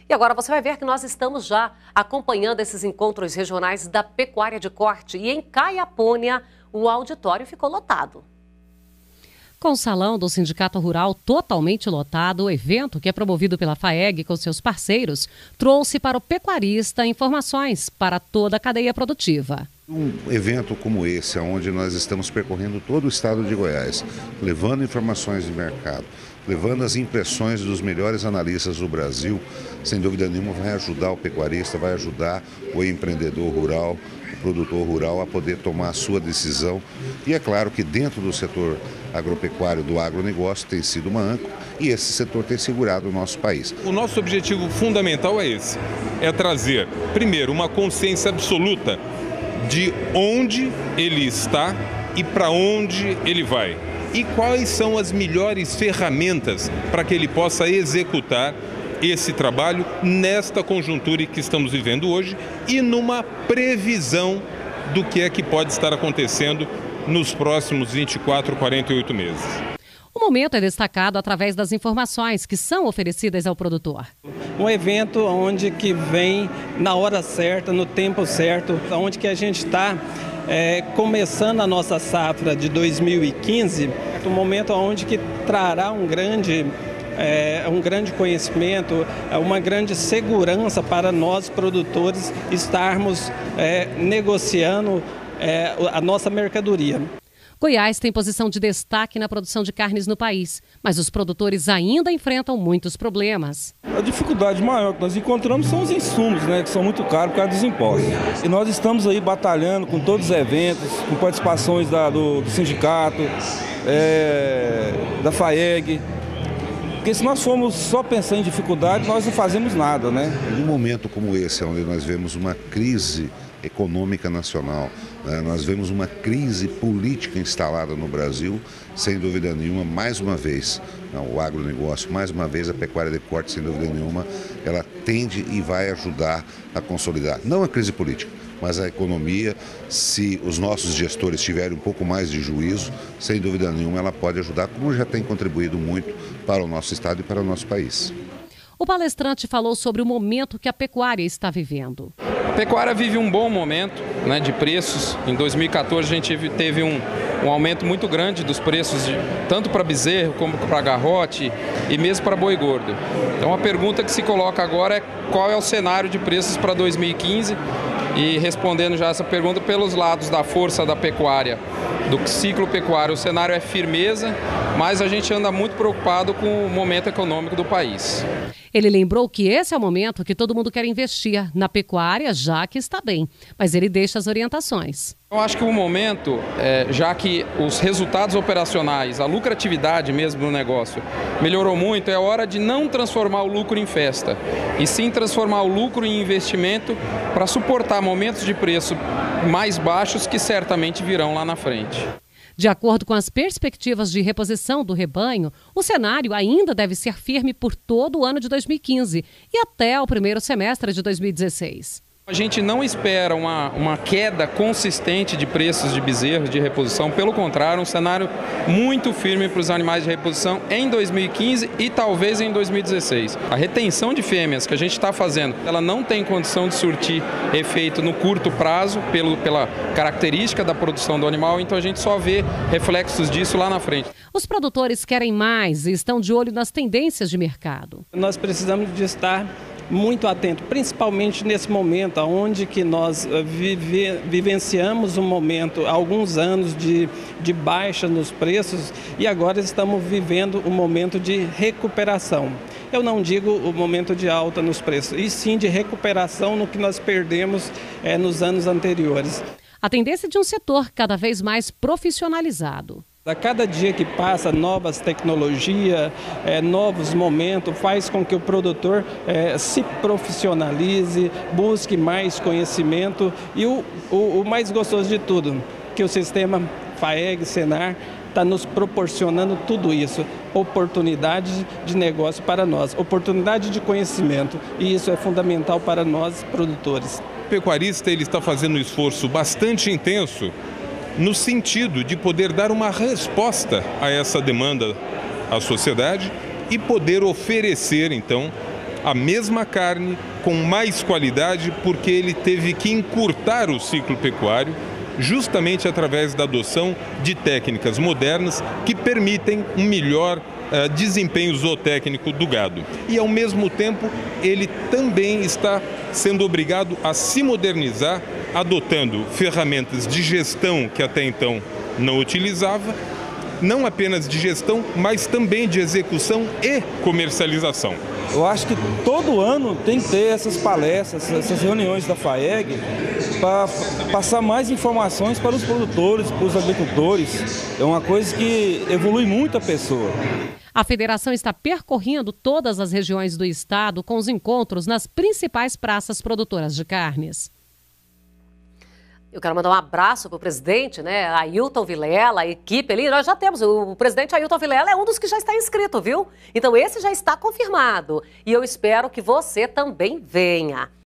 E agora você vai ver que nós estamos já acompanhando esses encontros regionais da pecuária de corte. E em Caiapônia, o auditório ficou lotado. Com o salão do Sindicato Rural totalmente lotado, o evento, que é promovido pela FAEG com seus parceiros, trouxe para o pecuarista informações para toda a cadeia produtiva. Um evento como esse, onde nós estamos percorrendo todo o estado de Goiás, levando informações de mercado, levando as impressões dos melhores analistas do Brasil, sem dúvida nenhuma vai ajudar o pecuarista, vai ajudar o empreendedor rural, o produtor rural a poder tomar a sua decisão. E é claro que dentro do setor agropecuário, do agronegócio, tem sido uma âncora e esse setor tem segurado o nosso país. O nosso objetivo fundamental é esse, é trazer, primeiro, uma consciência absoluta de onde ele está e para onde ele vai. E quais são as melhores ferramentas para que ele possa executar esse trabalho nesta conjuntura que estamos vivendo hoje e numa previsão do que é que pode estar acontecendo nos próximos 24, 48 meses. O momento é destacado através das informações que são oferecidas ao produtor. Um evento onde que vem na hora certa, no tempo certo, onde que a gente está começando a nossa safra de 2015, um momento onde que trará um grande conhecimento, uma grande segurança para nós produtores estarmos negociando a nossa mercadoria. Goiás tem posição de destaque na produção de carnes no país, mas os produtores ainda enfrentam muitos problemas. A dificuldade maior que nós encontramos são os insumos, que são muito caros por causa dos impostos. E nós estamos aí batalhando com todos os eventos, com participações do sindicato, da FAEG. Porque se nós formos só pensar em dificuldade, nós não fazemos nada, Num momento como esse, onde nós vemos uma crise econômica nacional, nós vemos uma crise política instalada no Brasil, sem dúvida nenhuma, mais uma vez, o agronegócio, mais uma vez a pecuária de corte, sem dúvida nenhuma, ela tende e vai ajudar a consolidar, não a crise política, mas a economia. Se os nossos gestores tiverem um pouco mais de juízo, sem dúvida nenhuma ela pode ajudar, como já tem contribuído muito para o nosso estado e para o nosso país. O palestrante falou sobre o momento que a pecuária está vivendo. A pecuária vive um bom momento de preços. Em 2014 a gente teve um aumento muito grande dos preços, tanto para bezerro como para garrote e mesmo para boi gordo. Então a pergunta que se coloca agora é qual é o cenário de preços para 2015 e respondendo já essa pergunta pelos lados da força da pecuária, do ciclo pecuário, o cenário é firmeza, mas a gente anda muito preocupado com o momento econômico do país. Ele lembrou que esse é o momento que todo mundo quer investir na pecuária, já que está bem. Mas ele deixa as orientações. Eu acho que o momento, já que os resultados operacionais, a lucratividade mesmo do negócio melhorou muito, é hora de não transformar o lucro em festa, e sim transformar o lucro em investimento para suportar momentos de preço mais baixos que certamente virão lá na frente. De acordo com as perspectivas de reposição do rebanho, o cenário ainda deve ser firme por todo o ano de 2015 e até o primeiro semestre de 2016. A gente não espera uma queda consistente de preços de bezerros de reposição, pelo contrário, um cenário muito firme para os animais de reposição em 2015 e talvez em 2016. A retenção de fêmeas que a gente está fazendo, ela não tem condição de surtir efeito no curto prazo, pela característica da produção do animal, então a gente só vê reflexos disso lá na frente. Os produtores querem mais e estão de olho nas tendências de mercado. Nós precisamos de estar muito atento, principalmente nesse momento onde que nós vivenciamos um momento, alguns anos de baixa nos preços e agora estamos vivendo um momento de recuperação. Eu não digo o momento de alta nos preços, e sim de recuperação no que nós perdemos nos anos anteriores. A tendência é de um setor cada vez mais profissionalizado. A cada dia que passa, novas tecnologias, novos momentos, faz com que o produtor se profissionalize, busque mais conhecimento e o mais gostoso de tudo, que o sistema FAEG, Senar, está nos proporcionando tudo isso, oportunidade de negócio para nós, oportunidade de conhecimento, e isso é fundamental para nós produtores. O pecuarista ele está fazendo um esforço bastante intenso no sentido de poder dar uma resposta a essa demanda à sociedade e poder oferecer, então, a mesma carne com mais qualidade, porque ele teve que encurtar o ciclo pecuário, justamente através da adoção de técnicas modernas que permitem um melhor desempenho zootécnico do gado. E, ao mesmo tempo, ele também está sendo obrigado a se modernizar, adotando ferramentas de gestão que até então não utilizava, não apenas de gestão, mas também de execução e comercialização. Eu acho que todo ano tem que ter essas palestras, essas reuniões da FAEG para passar mais informações para os produtores, para os agricultores. É uma coisa que evolui muito a pessoa. A federação está percorrendo todas as regiões do estado com os encontros nas principais praças produtoras de carnes. Eu quero mandar um abraço para o presidente, né, Ailton Vilela, a equipe ali. Nós já temos, o presidente Ailton Vilela é um dos que já está inscrito, viu? Então esse já está confirmado. E eu espero que você também venha.